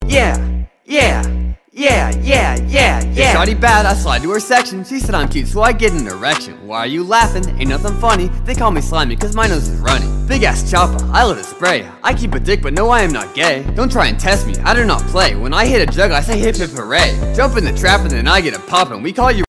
If shawty bad, I slide to her section. She said I'm cute, so I get an erection. Why are you laughing? Ain't nothing funny. They call me slimy, cause my nose is runny. Big ass chopper, I let it spray. I keep a dick, but no, I am not gay. Don't try and test me, I do not play. When I hit a jug, I say hip hip hooray. Jump in the trap and then I get a poppin'. We call you